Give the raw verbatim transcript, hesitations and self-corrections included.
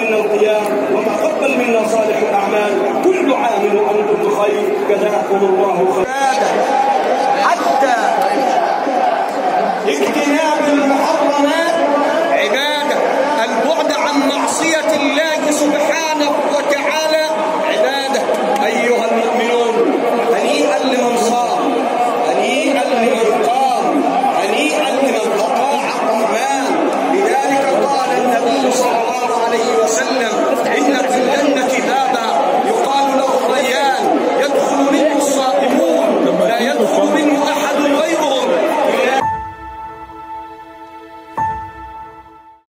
منا القيام وتقبل منا صالح الأعمال. كل عام وأنتم بخير، جزاكم الله خيرا.